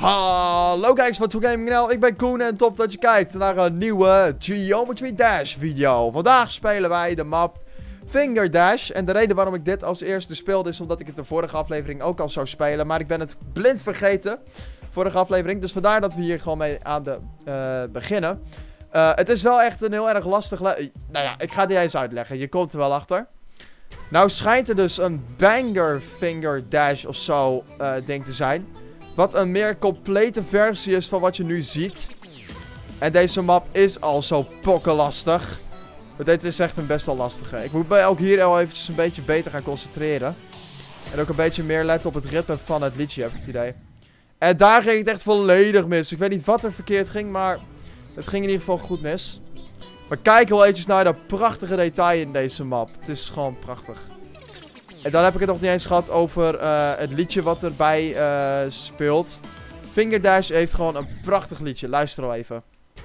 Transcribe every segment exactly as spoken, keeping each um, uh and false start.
Hallo kijkers van Toon Gaming Kanaal, ik ben Koen en tof dat je kijkt naar een nieuwe Geometry Dash video. Vandaag spelen wij de map Finger Dash en de reden waarom ik dit als eerste speelde is omdat ik het de vorige aflevering ook al zou spelen. Maar ik ben het blind vergeten, vorige aflevering, dus vandaar dat we hier gewoon mee aan de uh, beginnen. Uh, het is wel echt een heel erg lastig, nou ja, ik ga het niet eens uitleggen, je komt er wel achter. Nou schijnt er dus een Banger Finger Dash of zo uh, ding te zijn. Wat een meer complete versie is van wat je nu ziet. En deze map is al zo pokkenlastig. Maar dit is echt een best wel lastige. Ik moet mij ook hier al eventjes een beetje beter gaan concentreren. En ook een beetje meer letten op het ritme van het liedje, heb ik het idee. En daar ging het echt volledig mis. Ik weet niet wat er verkeerd ging, maar het ging in ieder geval goed mis. Maar kijk wel eventjes naar dat prachtige detail in deze map. Het is gewoon prachtig. En dan heb ik het nog niet eens gehad over uh, het liedje wat erbij uh, speelt. Finger Dash heeft gewoon een prachtig liedje. Luister al even.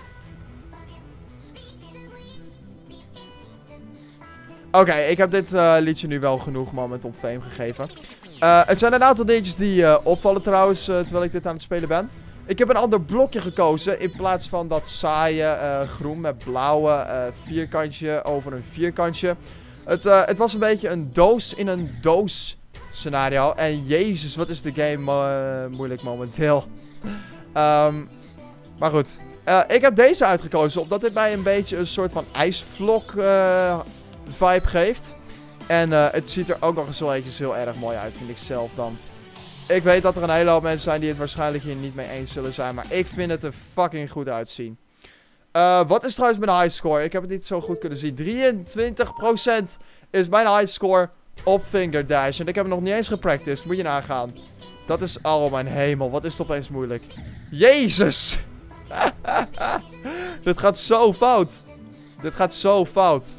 Oké, okay, ik heb dit uh, liedje nu wel genoeg moment op fame gegeven. Uh, het zijn een aantal dingetjes die uh, opvallen trouwens, uh, terwijl ik dit aan het spelen ben. Ik heb een ander blokje gekozen in plaats van dat saaie uh, groen met blauwe uh, vierkantje over een vierkantje. Het, uh, het was een beetje een doos in een doos scenario. En jezus, wat is de game uh, moeilijk momenteel. Um, maar goed. Uh, ik heb deze uitgekozen omdat dit mij een beetje een soort van ijsvlok uh, vibe geeft. En uh, het ziet er ook nog eens wel eventjes heel erg mooi uit, vind ik zelf dan. Ik weet dat er een hele hoop mensen zijn die het waarschijnlijk hier niet mee eens zullen zijn. Maar ik vind het er fucking goed uitzien. Uh, wat is trouwens mijn highscore? Ik heb het niet zo goed kunnen zien. drieëntwintig procent is mijn highscore op Finger Dash. En ik heb het nog niet eens gepracticed. Moet je nagaan. Dat is... Oh mijn hemel. Wat is het opeens moeilijk. Jezus. Dit gaat zo fout. Dit gaat zo fout.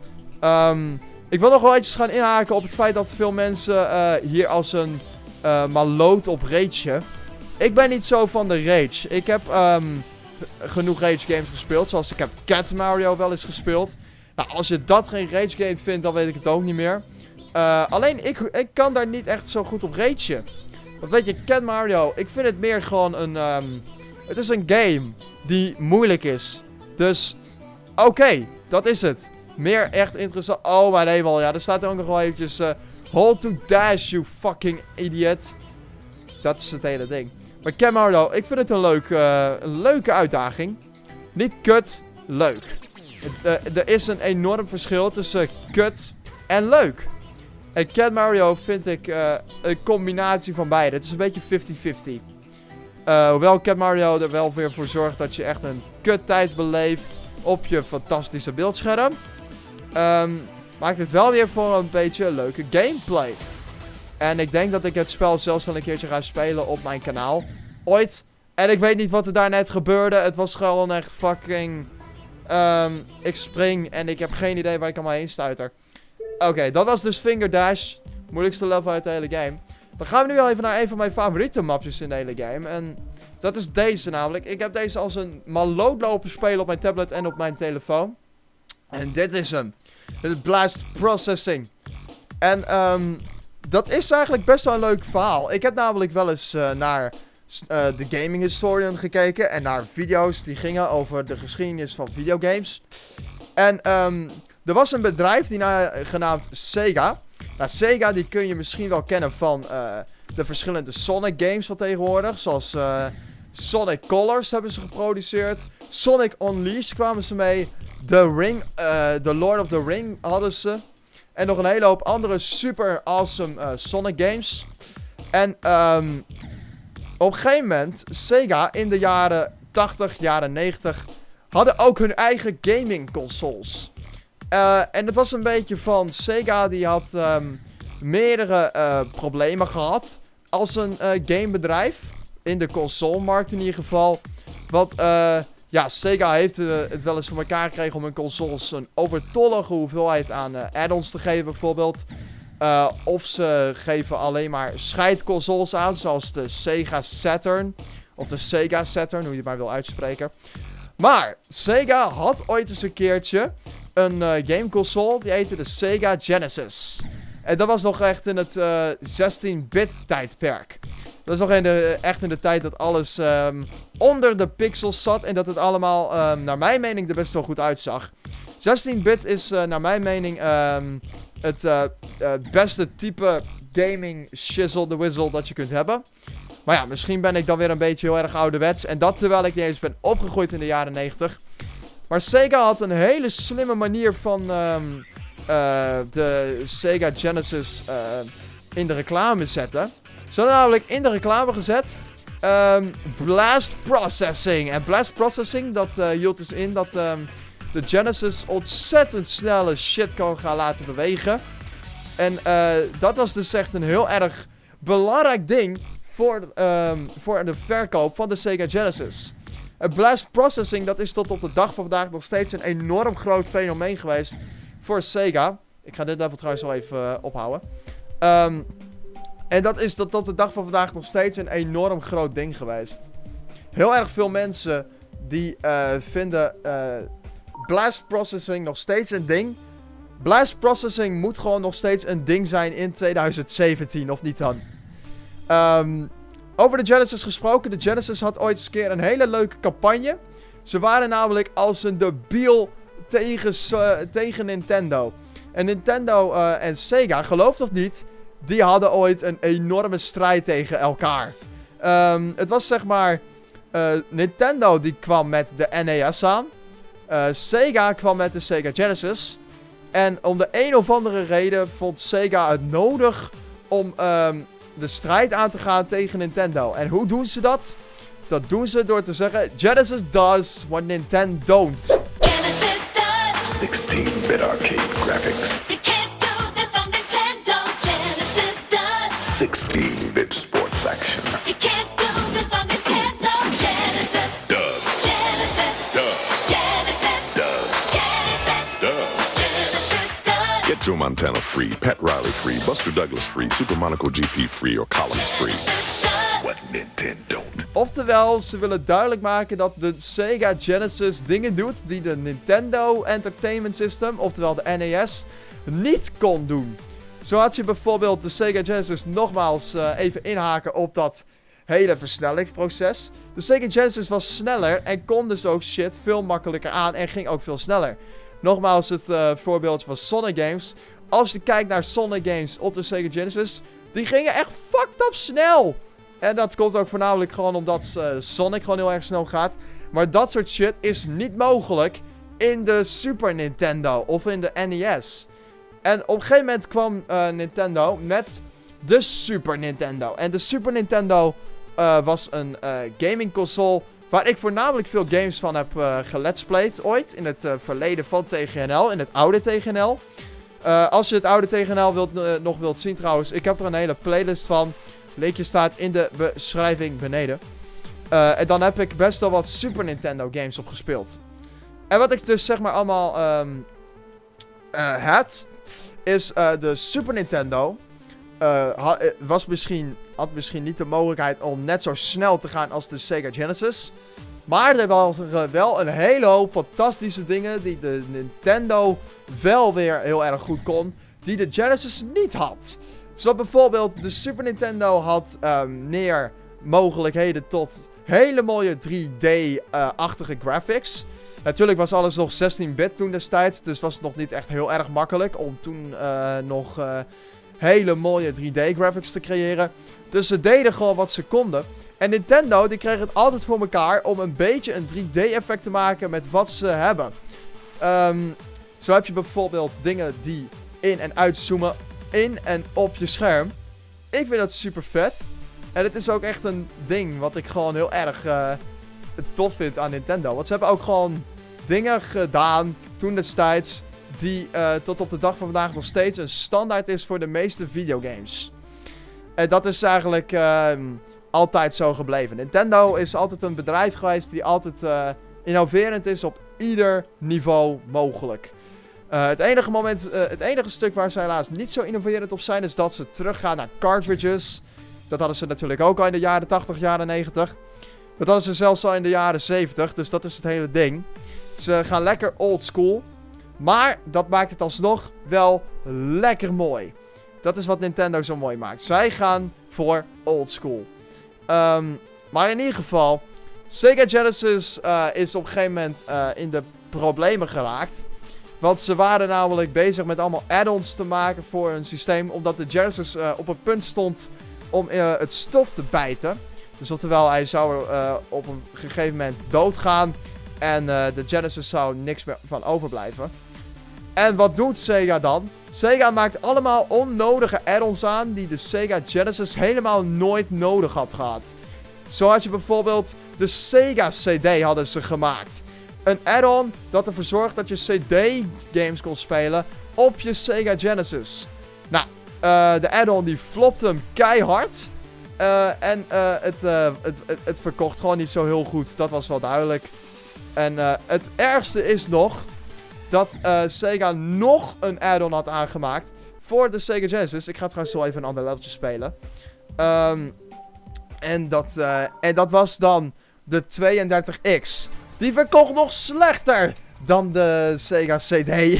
Um, ik wil nog wel eventjes gaan inhaken op het feit dat veel mensen uh, hier als een uh, maloot op ragen. Ik ben niet zo van de rage. Ik heb... Um, genoeg rage games gespeeld. Zoals ik heb Cat Mario wel eens gespeeld. Nou, als je dat geen rage game vindt, dan weet ik het ook niet meer. Uh, alleen, ik, ik kan daar niet echt zo goed op ragen. Want weet je, Cat Mario, ik vind het meer gewoon een... Um, het is een game die moeilijk is. Dus, oké, okay, dat is het. Meer echt interessant... Oh, mijn hemel, ja, er staat er ook nog wel eventjes... Uh, hold to dash, you fucking idiot. Dat is het hele ding. Maar Cat Mario, ik vind het een, leuk, uh, een leuke uitdaging. Niet kut, leuk. Het, uh, er is een enorm verschil tussen kut en leuk. En Cat Mario vind ik uh, een combinatie van beide. Het is een beetje vijftig vijftig. Uh, hoewel Cat Mario er wel weer voor zorgt dat je echt een kut tijd beleeft op je fantastische beeldscherm. Um, maakt het wel weer voor een beetje leuke gameplay. En ik denk dat ik het spel zelfs wel een keertje ga spelen op mijn kanaal. Ooit. En ik weet niet wat er daar net gebeurde. Het was gewoon echt fucking... Um, ik spring en ik heb geen idee waar ik allemaal heen stuiter. Oké, okay, dat was dus Finger Dash. Moeilijkste level uit de hele game. Dan gaan we nu wel even naar een van mijn favoriete mapjes in de hele game. En dat is deze namelijk. Ik heb deze als een maloot lopen spelen op mijn tablet en op mijn telefoon. En dit is hem. Dit is Blast Processing. En um, dat is eigenlijk best wel een leuk verhaal. Ik heb namelijk wel eens uh, naar uh, The Gaming Historian gekeken. En naar video's die gingen over de geschiedenis van videogames. En um, er was een bedrijf die na, genaamd Sega. Nou, Sega die kun je misschien wel kennen van uh, de verschillende Sonic games van tegenwoordig. Zoals uh, Sonic Colors hebben ze geproduceerd. Sonic Unleashed kwamen ze mee. The Ring, uh, The Lord of the Ring hadden ze. En nog een hele hoop andere super awesome uh, Sonic games. En um, op een gegeven moment, Sega in de jaren tachtig, jaren negentig, hadden ook hun eigen gaming consoles. Uh, en het was een beetje van, Sega die had um, meerdere uh, problemen gehad als een uh, gamebedrijf. In de consolemarkt in ieder geval. Want uh, ja, Sega heeft uh, het wel eens voor elkaar gekregen om hun consoles een overtollige hoeveelheid aan uh, add-ons te geven bijvoorbeeld. Uh, of ze geven alleen maar scheidconsoles aan, zoals de Sega Saturn. Of de Sega Saturn, hoe je het maar wil uitspreken. Maar Sega had ooit eens een keertje een uh, gameconsole, die heette de Sega Genesis. En dat was nog echt in het uh, zestien bit tijdperk. Dat is nog in de, echt in de tijd dat alles um, onder de pixels zat. En dat het allemaal, um, naar mijn mening, er best wel goed uitzag. zestien bit is, uh, naar mijn mening, um, het uh, uh, beste type gaming shizzle the whistle dat je kunt hebben. Maar ja, misschien ben ik dan weer een beetje heel erg ouderwets. En dat terwijl ik niet eens ben opgegroeid in de jaren negentig. Maar Sega had een hele slimme manier van um, uh, de Sega Genesis uh, in de reclame zetten. Ze hadden namelijk in de reclame gezet um, Blast Processing. En Blast Processing, dat uh, hield dus in dat um, de Genesis ontzettend snelle shit kan gaan laten bewegen. En uh, dat was dus echt een heel erg belangrijk ding voor, um, voor de verkoop van de Sega Genesis. Uh, Blast Processing, dat is tot op de dag van vandaag nog steeds een enorm groot fenomeen geweest voor Sega. Ik ga dit level trouwens wel even uh, ophouden. Um, en dat is tot op de dag van vandaag nog steeds een enorm groot ding geweest. Heel erg veel mensen die uh, vinden uh, Blast Processing nog steeds een ding. Blast Processing moet gewoon nog steeds een ding zijn in twintig zeventien, of niet dan? Um, over de Genesis gesproken. De Genesis had ooit eens een keer een hele leuke campagne. Ze waren namelijk als een debiel tegen, uh, tegen Nintendo. En Nintendo uh, en Sega, geloof het of niet, die hadden ooit een enorme strijd tegen elkaar. Um, het was zeg maar... Uh, Nintendo die kwam met de N E S aan. Uh, Sega kwam met de Sega Genesis. En om de een of andere reden vond Sega het nodig om um, de strijd aan te gaan tegen Nintendo. En hoe doen ze dat? Dat doen ze door te zeggen: Genesis does what Nintendo don't. Genesis does sixteen bit arcade graphics. You can't do this on Nintendo. Genesis does sixteen bit sports action. You can't do this on Nintendo. Genesis Does. Genesis Does. Genesis Does. Genesis Does. Genesis does Get Joe Montana free, Pat Riley free, Buster Douglas free, Super Monaco G P free, or Collins free. Genesis does What Nintendo don't. Oftewel, ze willen duidelijk maken dat de Sega Genesis dingen doet die de Nintendo Entertainment System, oftewel de N E S, niet kon doen. Zo had je bijvoorbeeld de Sega Genesis, nogmaals uh, even inhaken op dat hele versnellingsproces. De Sega Genesis was sneller en kon dus ook shit veel makkelijker aan en ging ook veel sneller. Nogmaals het uh, voorbeeldje van Sonic Games. Als je kijkt naar Sonic Games op de Sega Genesis, die gingen echt fucked up snel. En dat komt ook voornamelijk gewoon omdat uh, Sonic gewoon heel erg snel gaat. Maar dat soort shit is niet mogelijk in de Super Nintendo of in de N E S. En op een gegeven moment kwam uh, Nintendo met de Super Nintendo. En de Super Nintendo uh, was een uh, gaming console waar ik voornamelijk veel games van heb uh, geletsplayed ooit. In het uh, verleden van T G N L, in het oude T G N L. Uh, als je het oude T G N L wilt, uh, nog wilt zien trouwens, ik heb er een hele playlist van. Linkje staat in de beschrijving beneden. Uh, en dan heb ik best wel wat Super Nintendo games op gespeeld. En wat ik dus zeg maar allemaal um, uh, had, is uh, de Super Nintendo. Uh, ha was misschien, had misschien niet de mogelijkheid om net zo snel te gaan als de Sega Genesis. Maar er waren wel een hele hoop fantastische dingen die de Nintendo wel weer heel erg goed kon. Die de Genesis niet had. Zo bijvoorbeeld, de Super Nintendo had um, meer mogelijkheden tot hele mooie drie D-achtige uh, graphics. Natuurlijk was alles nog zestien bit toen destijds, dus was het nog niet echt heel erg makkelijk om toen uh, nog uh, hele mooie drie D-graphics te creëren. Dus ze deden gewoon wat ze konden. En Nintendo, die kreeg het altijd voor elkaar om een beetje een drie D-effect te maken met wat ze hebben. Um, zo heb je bijvoorbeeld dingen die in- en uitzoomen in en op je scherm. Ik vind dat super vet. En het is ook echt een ding wat ik gewoon heel erg uh, tof vind aan Nintendo. Want ze hebben ook gewoon dingen gedaan toen destijds die uh, tot op de dag van vandaag nog steeds een standaard is voor de meeste videogames. En dat is eigenlijk uh, altijd zo gebleven. Nintendo is altijd een bedrijf geweest die altijd uh, innoverend is op ieder niveau mogelijk. Uh, het, enige moment, uh, het enige stuk waar ze helaas niet zo innoverend op zijn, is dat ze teruggaan naar cartridges. Dat hadden ze natuurlijk ook al in de jaren tachtig, jaren negentig. Dat hadden ze zelfs al in de jaren zeventig, dus dat is het hele ding. Ze gaan lekker old school. Maar dat maakt het alsnog wel lekker mooi. Dat is wat Nintendo zo mooi maakt. Zij gaan voor old school. Um, maar in ieder geval, Sega Genesis uh, is op een gegeven moment uh, in de problemen geraakt. Want ze waren namelijk bezig met allemaal add-ons te maken voor hun systeem. Omdat de Genesis uh, op het punt stond om uh, het stof te bijten. Dus oftewel, hij zou uh, op een gegeven moment doodgaan. En uh, de Genesis zou niks meer van overblijven. En wat doet Sega dan? Sega maakt allemaal onnodige add-ons aan die de Sega Genesis helemaal nooit nodig had gehad. Zo had je bijvoorbeeld de Sega C D hadden ze gemaakt. Een add-on dat ervoor zorgt dat je C D-games kon spelen op je Sega Genesis. Nou, uh, de add-on die flopte hem keihard. Uh, en uh, het, uh, het, het, het verkocht gewoon niet zo heel goed. Dat was wel duidelijk. En uh, het ergste is nog dat uh, Sega nog een add-on had aangemaakt voor de Sega Genesis. Ik ga trouwens wel even een ander leveltje spelen. Um, en, dat, uh, en dat was dan de tweeëndertig X. Die verkocht nog slechter dan de Sega C D.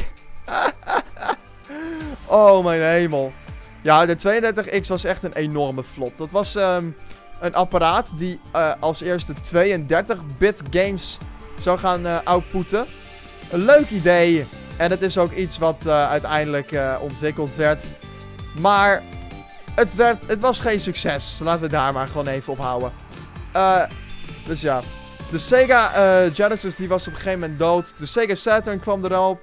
Oh mijn hemel. Ja, de tweeëndertig X was echt een enorme flop. Dat was um, een apparaat die uh, als eerste tweeëndertig bit games zou gaan uh, outputten. Een leuk idee. En het is ook iets wat uh, uiteindelijk uh, ontwikkeld werd. Maar het, werd, het was geen succes. Laten we daar maar gewoon even op houden. Uh, dus ja. De Sega uh, Genesis die was op een gegeven moment dood. De Sega Saturn kwam erop.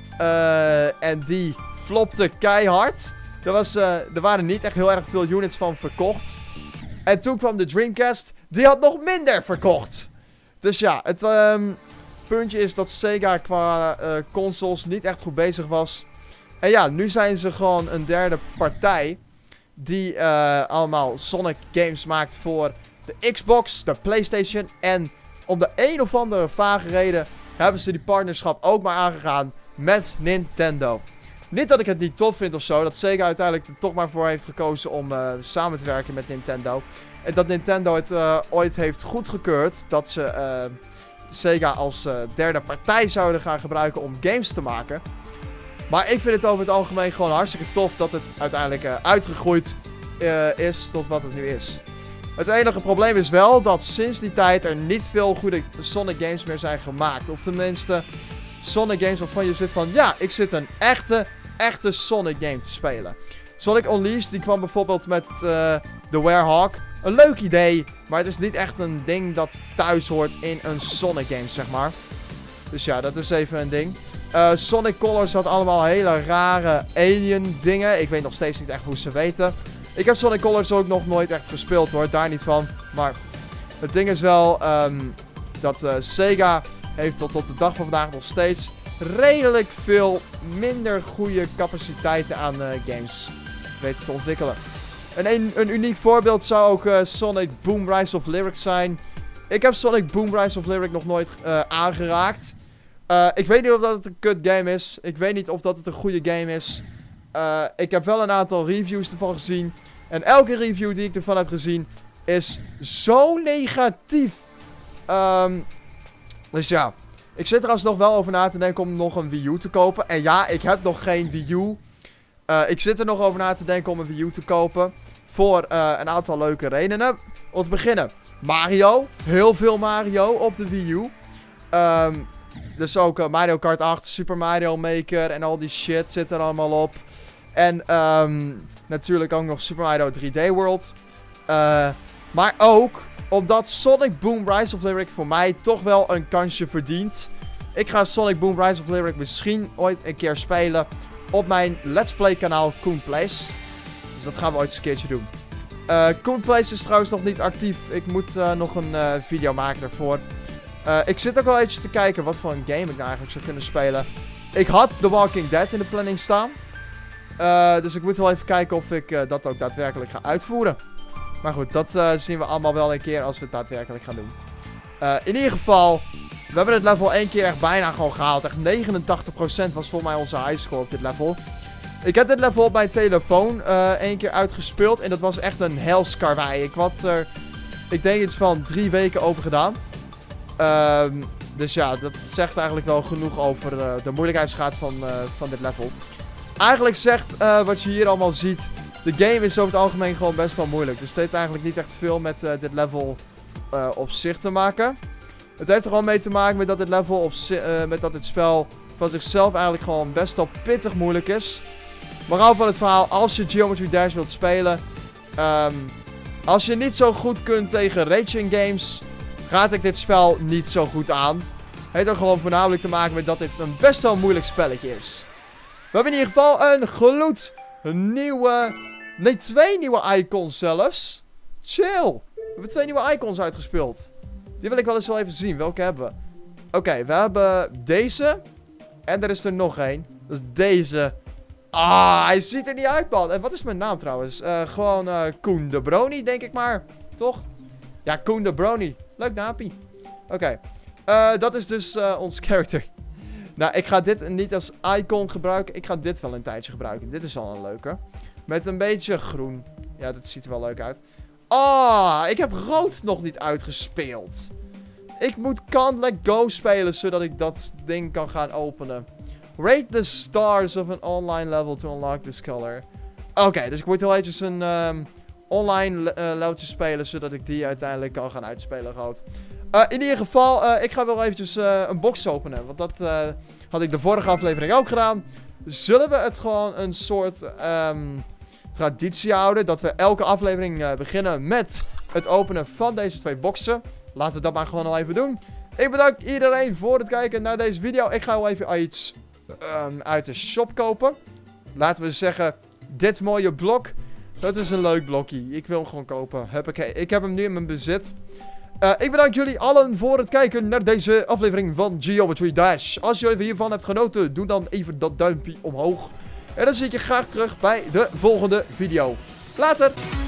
Uh, en die flopte keihard. Er, was, uh, er waren niet echt heel erg veel units van verkocht. En toen kwam de Dreamcast. Die had nog minder verkocht. Dus ja, het um, puntje is dat Sega qua uh, consoles niet echt goed bezig was. En ja, nu zijn ze gewoon een derde partij. Die uh, allemaal Sonic games maakt voor de Xbox, de PlayStation. En om de een of andere vage reden hebben ze die partnerschap ook maar aangegaan met Nintendo. Niet dat ik het niet tof vind of zo. Dat Sega uiteindelijk er toch maar voor heeft gekozen om uh, samen te werken met Nintendo. En dat Nintendo het uh, ooit heeft goedgekeurd dat ze uh, Sega als uh, derde partij zouden gaan gebruiken om games te maken. Maar ik vind het over het algemeen gewoon hartstikke tof dat het uiteindelijk uh, uitgegroeid uh, is tot wat het nu is. Het enige probleem is wel dat sinds die tijd er niet veel goede Sonic games meer zijn gemaakt. Of tenminste Sonic games waarvan je zit van ja, ik zit een echte, echte Sonic game te spelen. Sonic Unleashed die kwam bijvoorbeeld met uh, The Werehog. Een leuk idee, maar het is niet echt een ding dat thuis hoort in een Sonic game, zeg maar. Dus ja, dat is even een ding. Uh, Sonic Colors had allemaal hele rare alien dingen. Ik weet nog steeds niet echt hoe ze weten. Ik heb Sonic Colors ook nog nooit echt gespeeld hoor, daar niet van. Maar het ding is wel um, dat uh, Sega heeft tot op de dag van vandaag nog steeds redelijk veel minder goede capaciteiten aan uh, games weten te ontwikkelen. En een, een uniek voorbeeld zou ook uh, Sonic Boom Rise of Lyric zijn. Ik heb Sonic Boom Rise of Lyric nog nooit uh, aangeraakt. Uh, ik weet niet of dat het een kut game is. Ik weet niet of dat het een goede game is. Uh, ik heb wel een aantal reviews ervan gezien. En elke review die ik ervan heb gezien is zo negatief. Um, dus ja. Ik zit er alsnog wel over na te denken om nog een Wii U te kopen. En ja, ik heb nog geen Wii U. Uh, ik zit er nog over na te denken om een Wii U te kopen. Voor uh, een aantal leuke redenen. Om te beginnen. Mario. Heel veel Mario op de Wii U. Um, dus ook uh, Mario Kart acht, Super Mario Maker en al die shit zit er allemaal op. En um, natuurlijk ook nog Super Mario drie D World. Uh, maar ook omdat Sonic Boom Rise of Lyric voor mij toch wel een kansje verdient. Ik ga Sonic Boom Rise of Lyric misschien ooit een keer spelen op mijn Let's Play kanaal Koen Plays. Dus dat gaan we ooit eens een keertje doen. Uh, Koen Plays is trouwens nog niet actief. Ik moet uh, nog een uh, video maken daarvoor. Uh, ik zit ook wel eventjes te kijken wat voor een game ik nou eigenlijk zou kunnen spelen. Ik had The Walking Dead in de planning staan. Uh, dus ik moet wel even kijken of ik uh, dat ook daadwerkelijk ga uitvoeren. Maar goed, dat uh, zien we allemaal wel een keer als we het daadwerkelijk gaan doen. Uh, in ieder geval, we hebben het level één keer echt bijna gewoon gehaald. Echt negenentachtig procent was volgens mij onze highscore op dit level. Ik heb dit level op mijn telefoon uh, één keer uitgespeeld. En dat was echt een helskarwei. Ik had er, ik denk iets van drie weken over gedaan. Um, dus ja, dat zegt eigenlijk wel genoeg over uh, de moeilijkheidsgraad van, uh, van dit level. Eigenlijk zegt uh, wat je hier allemaal ziet, de game is over het algemeen gewoon best wel moeilijk. Dus het heeft eigenlijk niet echt veel met uh, dit level uh, op zich te maken. Het heeft er gewoon mee te maken met dat dit level op uh, met dat dit spel van zichzelf eigenlijk gewoon best wel pittig moeilijk is. Moraal van het verhaal, als je Geometry Dash wilt spelen, um, als je niet zo goed kunt tegen racing games, raad ik dit spel niet zo goed aan. Het heeft ook gewoon voornamelijk te maken met dat dit een best wel moeilijk spelletje is. We hebben in ieder geval een gloed nieuwe, nee twee nieuwe icons zelfs. Chill. We hebben twee nieuwe icons uitgespeeld. Die wil ik wel eens wel even zien. Welke hebben we? Oké, okay, we hebben deze. En er is er nog één. Dus deze. Ah, hij ziet er niet uit, man. En wat is mijn naam trouwens? Uh, gewoon uh, Koen de Brony, denk ik maar. Toch? Ja, Koen de Brony. Leuk naampie. Oké. Okay. Uh, dat is dus uh, ons character. Nou, ik ga dit niet als icon gebruiken. Ik ga dit wel een tijdje gebruiken. Dit is wel een leuke. Met een beetje groen. Ja, dit ziet er wel leuk uit. Ah, ik heb rood nog niet uitgespeeld. Ik moet Can't Let Go spelen, zodat ik dat ding kan gaan openen. Rate the stars of an online level to unlock this color. Oké, okay, dus ik moet heel eventjes een um, online uh, leveltje spelen, zodat ik die uiteindelijk kan gaan uitspelen. Groot. Uh, in ieder geval, uh, ik ga wel eventjes uh, een box openen. Want dat uh, had ik de vorige aflevering ook gedaan. Zullen we het gewoon een soort um, traditie houden. Dat we elke aflevering uh, beginnen met het openen van deze twee boxen. Laten we dat maar gewoon al even doen. Ik bedank iedereen voor het kijken naar deze video. Ik ga wel even iets um, uit de shop kopen. Laten we zeggen, dit mooie blok. Dat is een leuk blokje. Ik wil hem gewoon kopen. Huppakee. Ik heb hem nu in mijn bezit. Uh, ik bedank jullie allen voor het kijken naar deze aflevering van Geometry Dash. Als je even hiervan hebt genoten, doe dan even dat duimpje omhoog. En dan zie ik je graag terug bij de volgende video. Later!